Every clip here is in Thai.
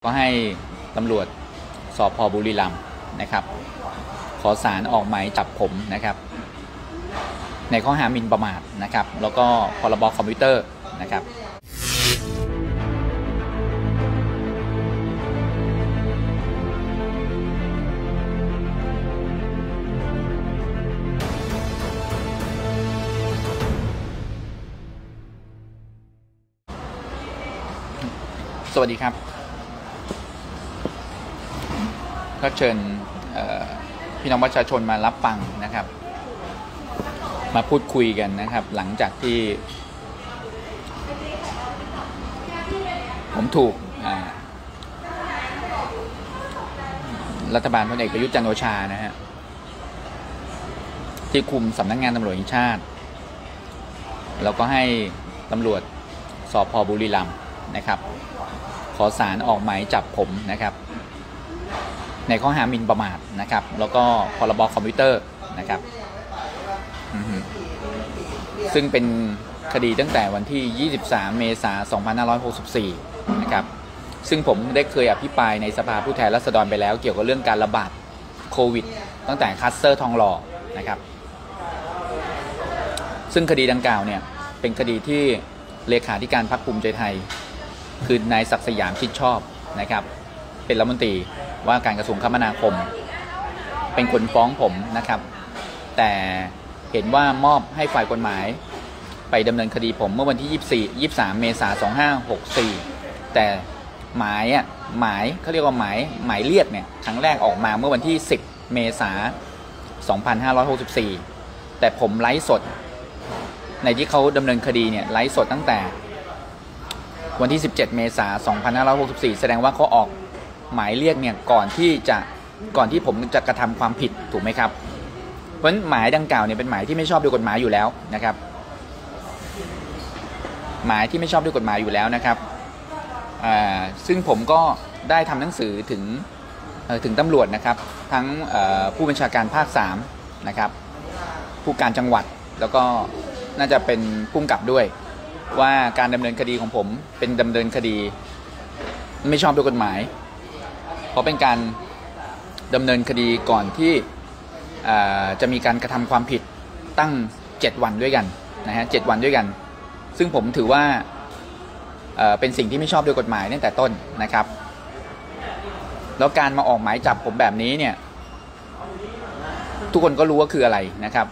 ก็ให้ตำรวจสพ.บุรีรัมย์นะครับขอศาลออกหมายจับผมนะครับในข้อหาหมิ่นประมาทนะครับแล้วก็พรบ.คอมพิวเตอร์นะครับสวัสดีครับก็เชิญพี่น้องประชาชนมารับฟังนะครับมาพูดคุยกันนะครับหลังจากที่ผมถูกรัฐบาลพลเอกประยุทธ์จันทร์โอชานะฮะที่คุมสำนักงานตำรวจแห่งชาติแล้วก็ให้ตำรวจสพ.บุรีรัมย์นะครับขอศาลออกหมายจับผมนะครับในข้อหาหมิ่นประมาทนะครับแล้วก็พรบ.คอมพิวเตอร์นะครับซึ่งเป็นคดีตั้งแต่วันที่23 เมษายน 2564นะครับซึ่งผมได้เคยอภิปรายในสภาผู้แทนราษฎรไปแล้วเกี่ยวกับเรื่องการระบาดโควิดตั้งแต่คลัสเตอร์ทองหล่อนะครับซึ่งคดีดังกล่าวเนี่ยเป็นคดีที่เลขาธิการพรรคภูมิใจไทยคือนายศักดิ์สยามชิดชอบนะครับเป็นรัฐมนตรีว่าการกระทรวงคมนาคมเป็นคนฟ้องผมนะครับแต่เห็นว่ามอบให้ฝ่ายกฎหมายไปดำเนินคดีผมเมื่อวันที่23 เมษายน 2564แต่หมายเขาเรียกว่าหมายเรียกเนี่ยครั้งแรกออกมาเมื่อวันที่10 เมษายน 2564แต่ผมไลฟ์สดในที่เขาดำเนินคดีเนี่ยไลฟ์สดตั้งแต่วันที่17 เมษายน 2564แสดงว่าเขาออกหมายเรียกเนี่ยก่อนที่ผมจะกระทำความผิดถูกไหมครับเพราะฉะนั้นหมายดังกล่าวเนี่ยเป็นหมายที่ไม่ชอบด้วยกฎหมายอยู่แล้วนะครับหมายที่ไม่ชอบด้วยกฎหมายอยู่แล้วนะครับซึ่งผมก็ได้ทำหนังสือถึงตำรวจนะครับทั้งผู้บัญชาการภาค3นะครับผู้การจังหวัดแล้วก็น่าจะเป็นผู้กำกับด้วยว่าการดำเนินคดีของผมเป็นดำเนินคดีไม่ชอบด้วยกฎหมายเพราะเป็นการดำเนินคดีก่อนที่จะมีการกระทำความผิดตั้ง7 วันด้วยกันนะฮะ7 วันด้วยกันซึ่งผมถือว่าเป็นสิ่งที่ไม่ชอบด้วยกฎหมายตั้งแต่ต้นนะครับแล้วการมาออกหมายจับผมแบบนี้เนี่ยทุกคนก็รู้ว่าคืออะไรนะครับ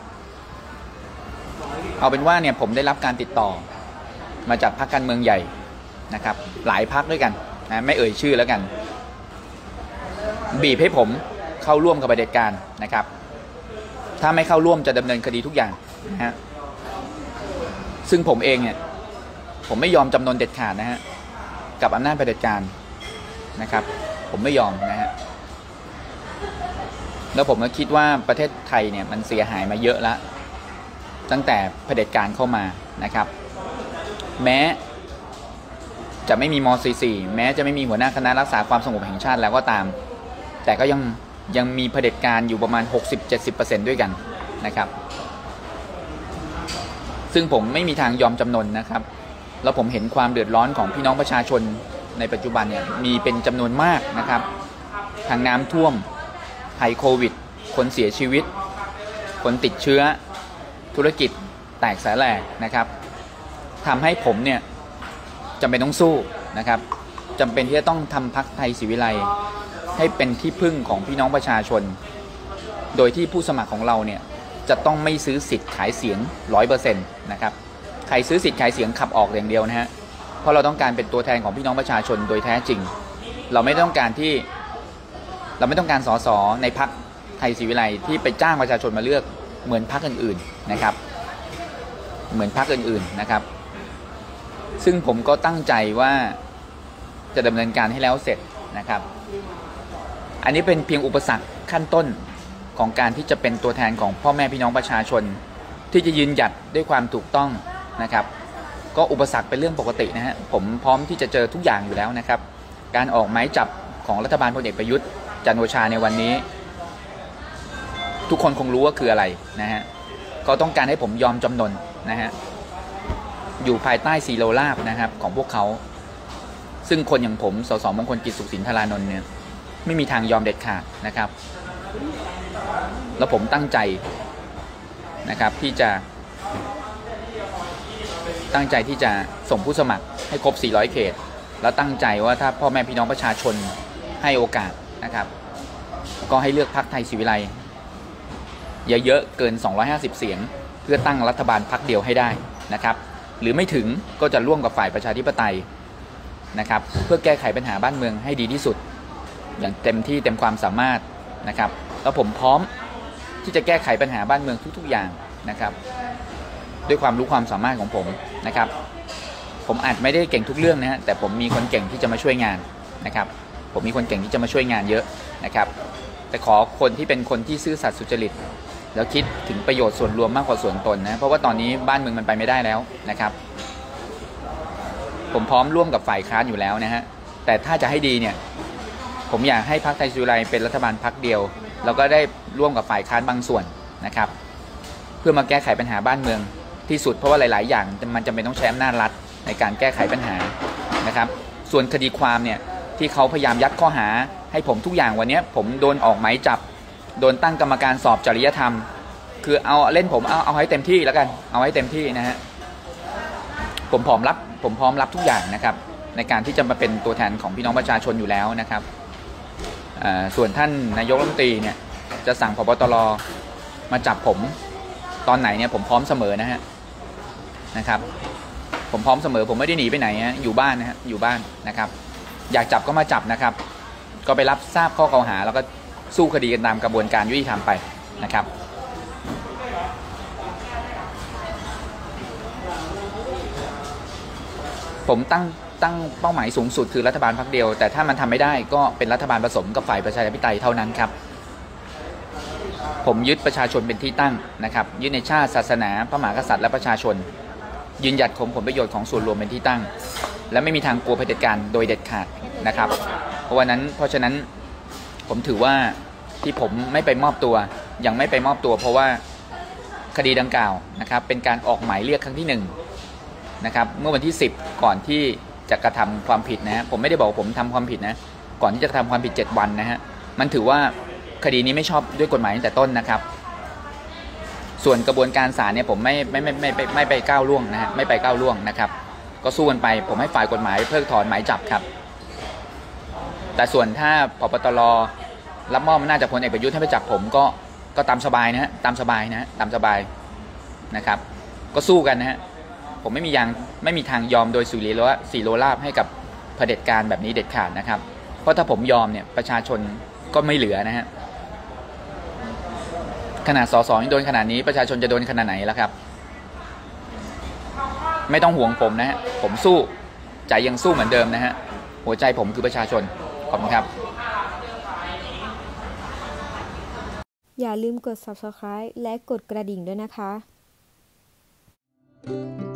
เอาเป็นว่าเนี่ยผมได้รับการติดต่อมาจากพรรคการเมืองใหญ่นะครับหลายพรรคด้วยกันนะไม่เอ่ยชื่อแล้วกันบีบให้ผมเข้าร่วมกับเผด็จการนะครับถ้าไม่เข้าร่วมจะดำเนินคดีทุกอย่างนะฮะซึ่งผมเองเนี่ยผมไม่ยอมจำนนเด็ดขาดนะฮะกับอำนาจเผด็จการนะครับผมไม่ยอมนะฮะแล้วผมก็คิดว่าประเทศไทยเนี่ยมันเสียหายมาเยอะแล้วตั้งแต่เผด็จการเข้ามานะครับแม้จะไม่มีม.44 แม้จะไม่มีหัวหน้าคณะรักษาความสงบแห่งชาติแล้วก็ตามแต่ก็ยังมีเผด็จการอยู่ประมาณ 60-70% ด้วยกันนะครับซึ่งผมไม่มีทางยอมจำนนนะครับแล้วผมเห็นความเดือดร้อนของพี่น้องประชาชนในปัจจุบันเนี่ยมีเป็นจำนวนมากนะครับทางน้ำท่วมภัยโควิดคนเสียชีวิตคนติดเชื้อธุรกิจแตกสาแหลกนะครับทำให้ผมเนี่ยจำเป็นต้องสู้นะครับจำเป็นที่จะต้องทำพรรคไทยศรีวิไลย์ให้เป็นที่พึ่งของพี่น้องประชาชนโดยที่ผู้สมัครของเราเนี่ยจะต้องไม่ซื้อสิทธิ์ขายเสียง 100% นะครับใครซื้อสิทธิ์ขายเสียงขับออกอย่างเดียวนะฮะเพราะเราต้องการเป็นตัวแทนของพี่น้องประชาชนโดยแท้จริงเราไม่ต้องการสสในพรรคไทยศรีวิไลย์ที่ไปจ้างประชาชนมาเลือกเหมือนพรรคอื่นๆนะครับเหมือนพรรคอื่นๆนะครับซึ่งผมก็ตั้งใจว่าจะดำเนินการให้แล้วเสร็จนะครับอันนี้เป็นเพียงอุปสรรคขั้นต้นของการที่จะเป็นตัวแทนของพ่อแม่พี่น้องประชาชนที่จะยืนหยัดด้วยความถูกต้องนะครับก็อุปสรรคเป็นเรื่องปกตินะฮะผมพร้อมที่จะเจอทุกอย่างอยู่แล้วนะครับการออกหมายจับของรัฐบาลพลเอกประยุทธ์จันทร์โอชาในวันนี้ทุกคนคงรู้ว่าคืออะไรนะฮะก็ต้องการให้ผมยอมจำนนนะฮะอยู่ภายใต้สีโลลาภนะครับของพวกเขาซึ่งคนอย่างผมสสมงคลกิจสุขสินธารานนท์เนี่ยไม่มีทางยอมเด็ดขาดนะครับแล้วผมตั้งใจนะครับที่จะส่งผู้สมัครให้ครบ400เขตแล้วตั้งใจว่าถ้าพ่อแม่พี่น้องประชาชนให้โอกาสนะครับก็ให้เลือกพรรคไทยศรีวิไลย์เยอะๆเกิน250เสียงเพื่อตั้งรัฐบาลพรรคเดียวให้ได้นะครับหรือไม่ถึงก็จะร่วมกับฝ่ายประชาธิปไตยนะครับเพื่อแก้ไขปัญหาบ้านเมืองให้ดีที่สุดอย่างเต็มที่เต็มความสามารถนะครับแล้วผมพร้อมที่จะแก้ไขปัญหาบ้านเมืองทุกๆอย่างนะครับด้วยความรู้ความสามารถของผมนะครับผมอาจไม่ได้เก่งทุกเรื่องนะฮะแต่ผมมีคนเก่งที่จะมาช่วยงานนะครับผมมีคนเก่งที่จะมาช่วยงานเยอะนะครับแต่ขอคนที่เป็นคนที่ซื่อสัตย์สุจริตแล้วคิดถึงประโยชน์ส่วนรวมมากกว่าส่วนตนนะเพราะว่าตอนนี้บ้านเมืองมันไปไม่ได้แล้วนะครับผมพร้อมร่วมกับฝ่ายค้านอยู่แล้วนะฮะแต่ถ้าจะให้ดีเนี่ยผมอยากให้พรรคไทยศรีวิไลย์เป็นรัฐบาลพรรคเดียวแล้วก็ได้ร่วมกับฝ่ายค้านบางส่วนนะครับเพื่อมาแก้ไขปัญหาบ้านเมืองที่สุดเพราะว่าหลายๆอย่างมันจำเป็นต้องใช้อำนาจรัฐในการแก้ไขปัญหานะครับส่วนคดีความเนี่ยที่เขาพยายามยัดข้อหาให้ผมทุกอย่างวันนี้ผมโดนออกหมายจับโดนตั้งกรรมการสอบจริยธรรมคือเอาเล่นผมเอาให้เต็มที่แล้วกันเอาให้เต็มที่นะฮะผมพร้อมรับทุกอย่างนะครับในการที่จะมาเป็นตัวแทนของพี่น้องประชาชนอยู่แล้วนะครับส่วนท่านนายกรัฐมนตรีเนี่ยจะสั่งผบ.ตร.มาจับผมตอนไหนเนี่ยผมพร้อมเสมอนะครับผมพร้อมเสมอผมไม่ได้หนีไปไหนฮะอยู่บ้านนะฮะอยู่บ้านนะครับอยากจับก็มาจับนะครับก็ไปรับทราบข้อกล่าวหาแล้วก็สู้คดีกันตามกระบวนการยุติธรรมไปนะครับผมตั้งเป้าหมายสูงสุดคือรัฐบาลพรรคเดียวแต่ถ้ามันทำไม่ได้ก็เป็นรัฐบาลผสมกับฝ่ายประชาธิปไตยเท่านั้นครับผมยึดประชาชนเป็นที่ตั้งนะครับยึดในชาติศาสนาพระมหากษัตริย์และประชาชนยืนหยัดข่มผลประโยชน์ของส่วนรวมเป็นที่ตั้งและไม่มีทางกลัวเผด็จการโดยเด็ดขาดนะครับเพราะฉะนั้นผมถือว่าที่ผมไม่ไปมอบตัวยังไม่ไปมอบตัวเพราะว่าคดีดังกล่าวนะครับเป็นการออกหมายเรียกครั้งที่1นะครับเมื่อวันที่10ก่อนที่จะกระทำความผิดนะฮะผมไม่ได้บอกผมทำความผิดนะก่อนที่จะกระทำความผิด7วันนะฮะมันถือว่าคดีนี้ไม่ชอบด้วยกฎหมายตั้งแต่ต้นนะครับส่วนกระบวนการศาลเนี่ยผมไม่ไปก้าวล่วงนะฮะไม่ไปก้าวล่วงนะครับก็สู้กันไปผมให้ฝ่ายกฎหมายเพิกถอนหมายจับครับแต่ส่วนถ้าผบ.ตร.รับมอบอำนาจจากพลเอกประยุทธ์ให้ไปจับผมก็ตามสบายนะฮะตามสบายนะครับก็สู้กันนะฮะผมไม่มีทางยอมโดยสีโรราบให้กับเผด็จการแบบนี้เด็ดขาดนะครับเพราะถ้าผมยอมเนี่ยประชาชนก็ไม่เหลือนะฮะขนาดส.ส.ยังโดนขนาดนี้ประชาชนจะโดนขนาดไหนแล้วครับไม่ต้องห่วงผมนะฮะผมสู้ใจยังสู้เหมือนเดิมนะฮะหัวใจผมคือประชาชนขอบคุณครับอย่าลืมกด Subscribe และกดกระดิ่งด้วยนะคะ